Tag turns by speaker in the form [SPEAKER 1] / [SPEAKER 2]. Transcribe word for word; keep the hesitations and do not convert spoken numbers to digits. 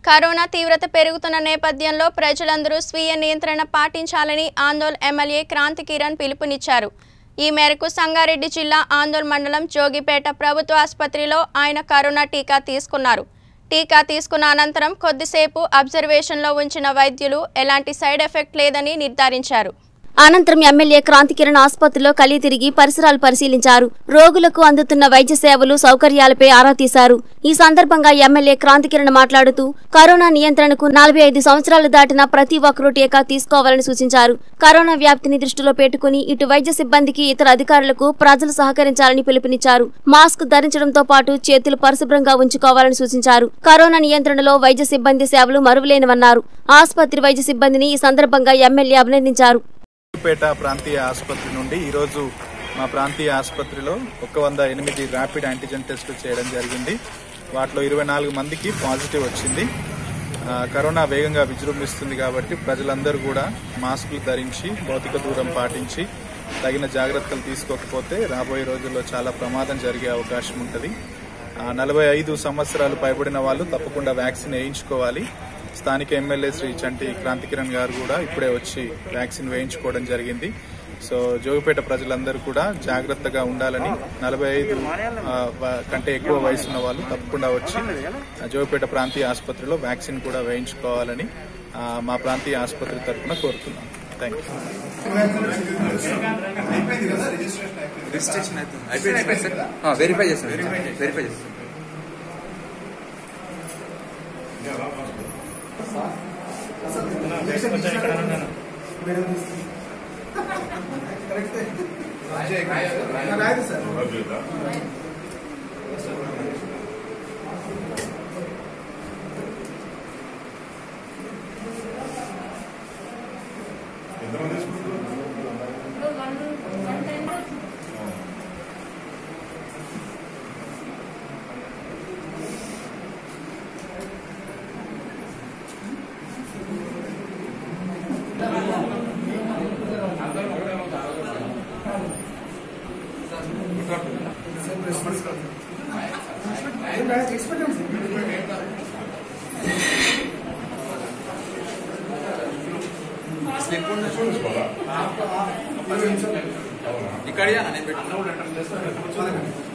[SPEAKER 1] Corona తీవ్రత పెరుగుతున్న నేపథ్యంలో ప్రజలందరూ స్వీయ నియంత్రణ పాటించాలని ఆందోళ్ ఎమ్మెల్యే క్రాంతి కిరణ్ పిలుపునిచ్చారు. ఈ మేరకు సంగారెడ్డి జిల్లా ఆందోళ్ మండలం జోగిపేట ప్రభుత్వ ఆసుపత్రిలో ఆయన కరోనా టీకా తీసుకున్నారు. టీకా తీసుకున్న అనంతరం కొద్దిసేపు అబ్జర్వేషన్లో ఉంచిన వైద్యులు ఎలాంటి సైడ్ ఎఫెక్ట్ లేదని నిర్ధారించారు.
[SPEAKER 2] అనంతరం ఎమ్మెల్యే క్రాంతి కిరణ్ ఆసుపత్రిలో కలి తిరిగి పరిసరాలు పరిశీలించారు. రోగులకు అందుతున్న వైద్య సేవలు సౌకర్యాలపై ఆరా తీశారు. ఈ సందర్భంగా ఎమ్మెల్యే క్రాంతి కిరణ్ మాట్లాడుతూ కరోనా నియంత్రణకు నలభై ఐదు సంవత్సరాలు దాటిన ప్రతి ఒక్కరూ టీకా తీసుకోవాలని సూచించారు. కరోనా వ్యాప్తిని దృష్టిలో పెట్టుకుని ఇటు వైద్య సిబ్బందికి ఇతర అధికారులకు ప్రజలు సహకరించాలని పిలుపునిచ్చారు. మాస్క్ ధరించడంతో పాటు చేతులు పరిశుభ్రంగా ఉంచుకోవాలని సూచించారు. కరోనా నియంత్రణలో వైద్య సిబ్బంది సేవలు మరువలేనివన్నారు. ఆసుపత్రి వైద్య సిబ్బందిని ఈ సందర్భంగా ఎమ్మెల్యే అభినందించారు.
[SPEAKER 3] పేట ప్రాంతీయ ఆసుపత్రి నుండి ఈరోజు మా ప్రాంతీయ ఆసుపత్రిలో ఒక వంద ఎనిమిది ర్యాపిడ్ యాంటీజెన్ టెస్టులు చేయడం జరిగింది. వాటిలో ఇరవై నాలుగు మందికి పాజిటివ్ వచ్చింది. కరోనా వేగంగా విజృంభిస్తుంది కాబట్టి ప్రజలందరూ కూడా మాస్కులు ధరించి భౌతిక దూరం పాటించి తగిన జాగ్రత్తలు తీసుకోకపోతే రాబోయే రోజుల్లో చాలా ప్రమాదం జరిగే అవకాశం ఉంటుంది. నలభై ఐదు సంవత్సరాలు పైబడిన వాళ్ళు తప్పకుండా వ్యాక్సిన్ వేయించుకోవాలి. స్థానిక ఎమ్మెల్యే శ్రీ చంటి క్రాంతి కిరణ్ గారు కూడా ఇప్పుడే వచ్చి వ్యాక్సిన్ వేయించుకోవడం జరిగింది. సో జోగిపేట ప్రజలందరూ కూడా జాగ్రత్తగా ఉండాలని, నలభై ఐదు కంటే ఎక్కువ వయసు ఉన్న వాళ్ళు తప్పకుండా వచ్చి జోగిపేట ప్రాంతీయ ఆసుపత్రిలో వ్యాక్సిన్ కూడా వేయించుకోవాలని మా ప్రాంతీయ ఆసుపత్రి తరఫున కోరుతున్నాం. థ్యాంక్
[SPEAKER 4] ఇక్కడ